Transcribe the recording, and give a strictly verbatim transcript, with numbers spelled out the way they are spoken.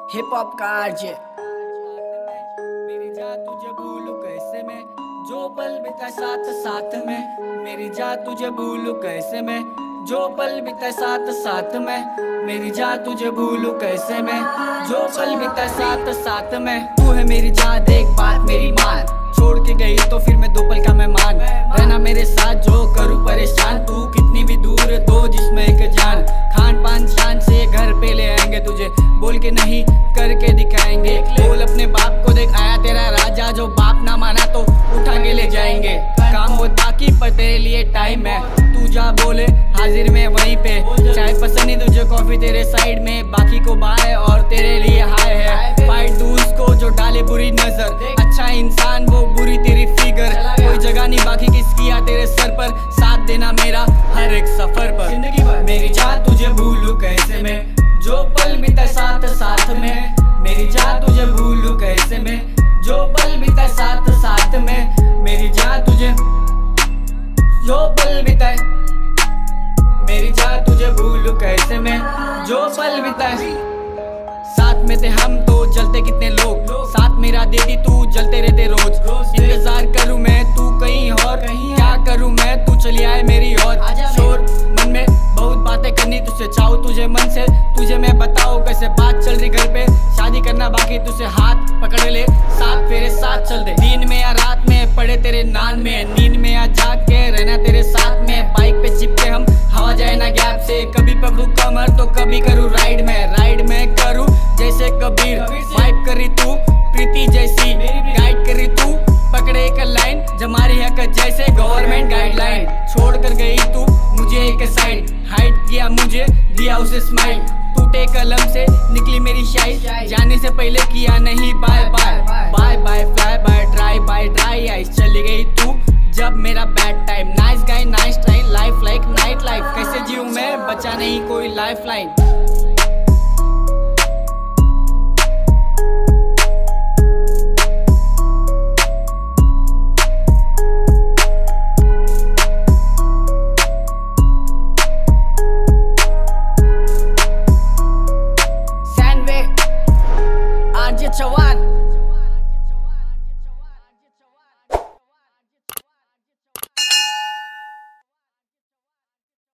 Hip hop का RJ. मेरी जान तुझे भूलूं कैसे मैं, जो पल बिता साथ साथ में। मेरी जान तुझे भूलूं कैसे मैं, जो पल बिता साथ साथ में। मेरी जान तुझे भूलूं कैसे मैं, जो पल बिता साथ साथ में। तू है मेरी जान, देख बात मेरी मान, छोड़ के गई तो फिर मैं दो पल का मेहमान। रहना मेरे साथ जो करूँ परेशान, तू कितनी भी दूर तो जिसमें एक जान। खान पान शान से घर पे ले आएंगे तुझे, बोल के नहीं करके दिखाएंगे। बोल अपने बाप को, देख आया तेरा राजा, जो बाप ना माना तो उठा के ले जाएंगे। काम बहुत बाकी पर तेरे लिए टाइम है, तू जा बोले हाजिर में वहीं पे। चाय पसंद नहीं तुझे कॉफी तेरे साइड में, बाकी को बाय और तेरे लिए हाय है। फाइट दू उसको जो डाले बुरी नजर, अच्छा इंसान वो बुरी तेरी फिगर। कोई जगह नहीं बाकी किसकी आ तेरे सर पर, साथ देना मेरा हर एक सफर पर। जिंदगी भर मेरी जान तुझे भूलूं कैसे मैं, जो पल बीता साथ साथ में। मेरी जान तुझे भूलूं कैसे मैं, जो पल बीता साथ साथ में। मेरी जान तुझे जो पल बिताए, मेरी जान तुझे भूलूं कैसे मैं, जो पल बिताए। साथ में थे हम तो जलते कितने लोग, साथ मेरा देती तू जलते रहते रोज। इंतजार करूं मैं तू कहीं और, क्या करूं मैं तू चली आए मेरी और। शोर मन में बहुत बातें करनी तुझसे चाहूं तुझे मन से, तुझे मैं बताऊं कैसे बात चल रही घर पे। शादी करना बाकी तुझसे हाथ पकड़ ले, साथ तेरे साथ चल दे। दिन में या रात में पड़े तेरे नान में, नींद में या जाग के रहना तेरे साथ में। बाइक पे चिपके हम हवा जाए ना गैप से, कभी पकड़ू कमर तो कभी करूँ राइड में। राइड में करूँ जैसे कबीर, वाइब करी तू प्रीति जैसी, गाइड करी तू पकड़े एक लाइन, जमारी हक जैसे गवर्नमेंट गाइडलाइन। छोड़ कर गई तू मुझे एक साइड, हाइड किया मुझे दिया उसे स्माइल। टूटे कलम से निकली मेरी शाई, जाने से पहले किया नहीं bye bye. Bye bye fly bye dry bye dry eyes, चली गई तू जब मेरा bad time. Nice guy nice try, life like night life, कैसे जीऊं मैं बचा नहीं कोई लाइफ लाइन। आरजे चौहान।